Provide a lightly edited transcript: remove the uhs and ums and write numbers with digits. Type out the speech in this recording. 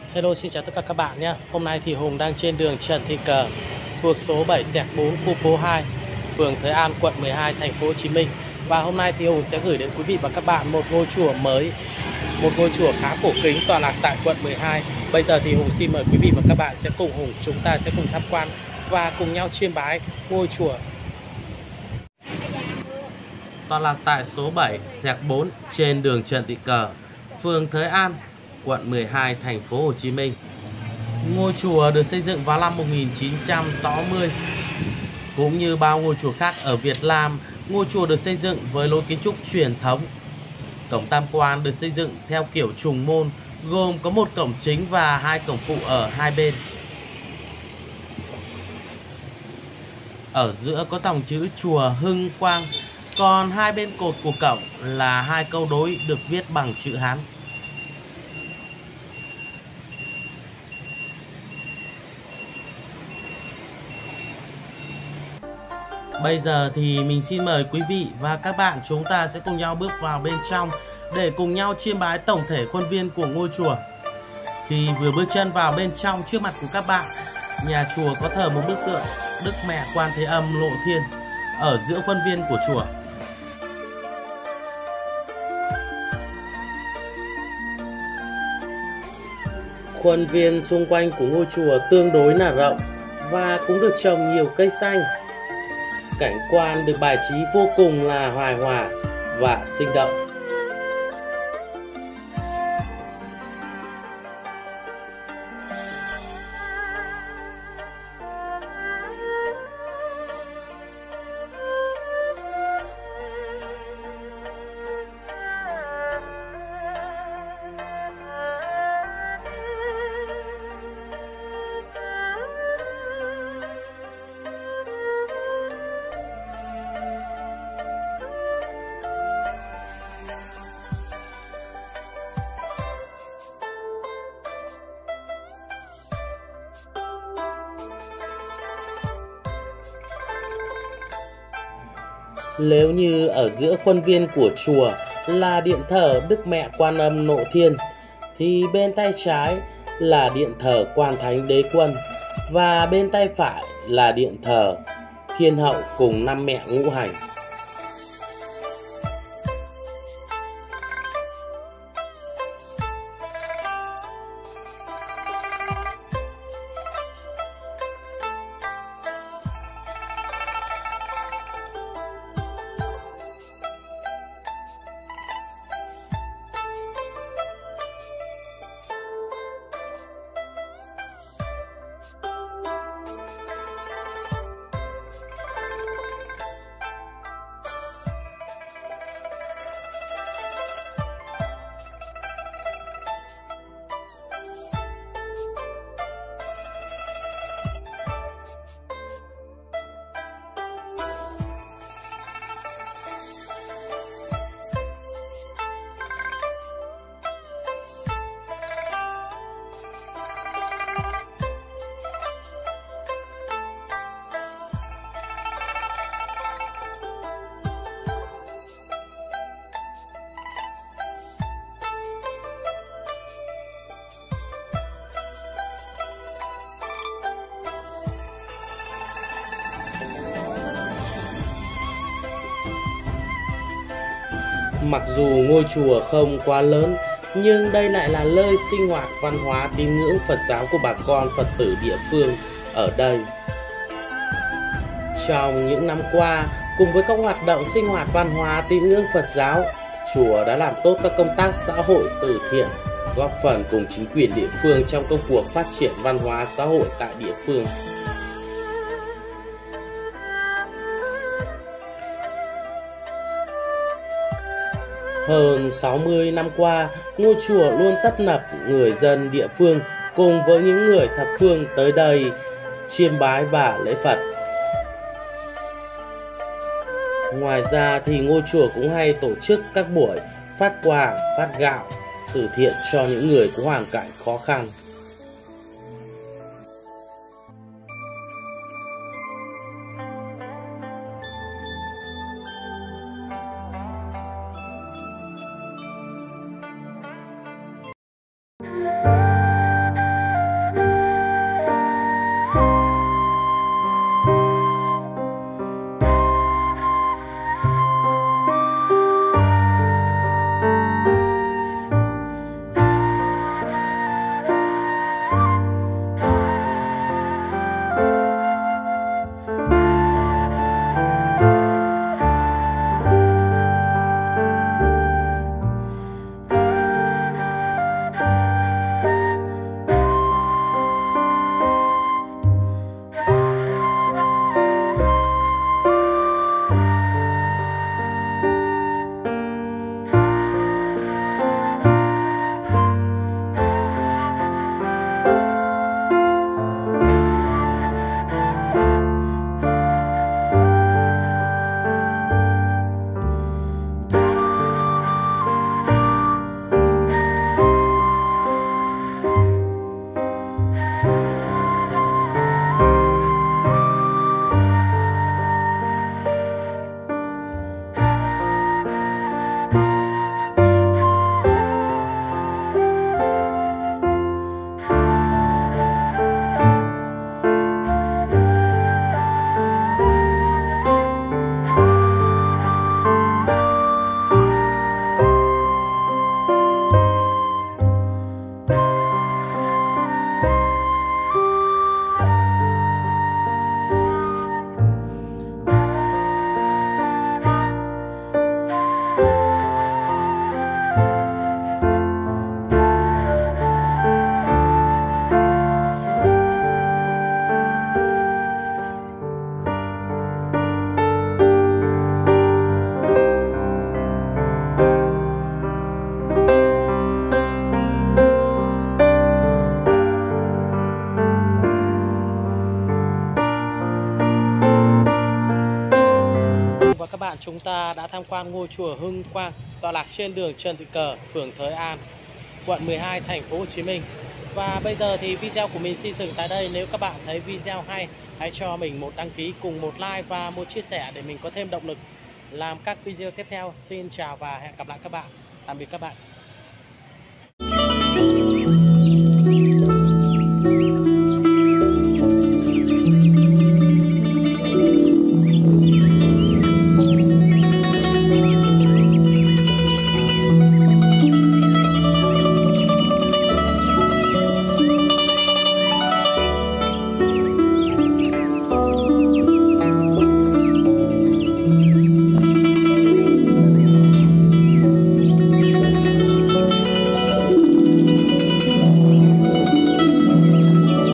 Hello, xin chào tất cả các bạn nhé. Hôm nay thì Hùng đang trên đường Trần Thị Cờ thuộc số 7/4 khu phố 2, phường Thới An, quận 12, thành phố Hồ Chí Minh. Và hôm nay thì Hùng sẽ gửi đến quý vị và các bạn một ngôi chùa mới, một ngôi chùa khá cổ kính tọa lạc tại quận 12. Bây giờ thì Hùng xin mời quý vị và các bạn sẽ cùng Hùng chúng ta sẽ cùng tham quan và cùng nhau chiêm bái ngôi chùa tọa lạc tại số 7/4 trên đường Trần Thị Cờ, phường Thới An, quận 12, thành phố Hồ Chí Minh. Ngôi chùa được xây dựng vào năm 1960. Cũng như bao ngôi chùa khác ở Việt Nam, ngôi chùa được xây dựng với lối kiến trúc truyền thống. Cổng tam quan được xây dựng theo kiểu trùng môn, gồm có một cổng chính và hai cổng phụ ở hai bên. Ở giữa có dòng chữ chùa Hưng Quang, còn hai bên cột của cổng là hai câu đối được viết bằng chữ Hán. Bây giờ thì mình xin mời quý vị và các bạn chúng ta sẽ cùng nhau bước vào bên trong để cùng nhau chiêm bái tổng thể khuôn viên của ngôi chùa. Khi vừa bước chân vào bên trong, trước mặt của các bạn, nhà chùa có thờ một bức tượng Đức Mẹ Quan Thế Âm Lộ Thiên ở giữa khuôn viên của chùa. Khuôn viên xung quanh của ngôi chùa tương đối là rộng và cũng được trồng nhiều cây xanh. Cảnh quan được bài trí vô cùng là hài hòa và sinh động. Nếu như ở giữa khuôn viên của chùa là điện thờ Đức Mẹ Quan Âm Lộ Thiên, thì bên tay trái là điện thờ Quan Thánh Đế Quân và bên tay phải là điện thờ Thiên Hậu cùng 5 mẹ ngũ hành. Mặc dù ngôi chùa không quá lớn, nhưng đây lại là nơi sinh hoạt văn hóa tín ngưỡng Phật giáo của bà con Phật tử địa phương ở đây. Trong những năm qua, cùng với các hoạt động sinh hoạt văn hóa tín ngưỡng Phật giáo, chùa đã làm tốt các công tác xã hội từ thiện, góp phần cùng chính quyền địa phương trong công cuộc phát triển văn hóa xã hội tại địa phương. Hơn 60 năm qua, ngôi chùa luôn tấp nập người dân địa phương cùng với những người thập phương tới đây chiêm bái và lễ Phật. Ngoài ra thì ngôi chùa cũng hay tổ chức các buổi phát quà, phát gạo từ thiện cho những người có hoàn cảnh khó khăn. chúng ta đã tham quan ngôi chùa Hưng Quang tọa lạc trên đường Trần Thị Cờ, phường Thới An, quận 12, thành phố Hồ Chí Minh. Và bây giờ thì video của mình xin dừng tại đây. Nếu các bạn thấy video hay, hãy cho mình một đăng ký cùng một like và một chia sẻ để mình có thêm động lực làm các video tiếp theo. Xin chào và hẹn gặp lại các bạn. Tạm biệt các bạn.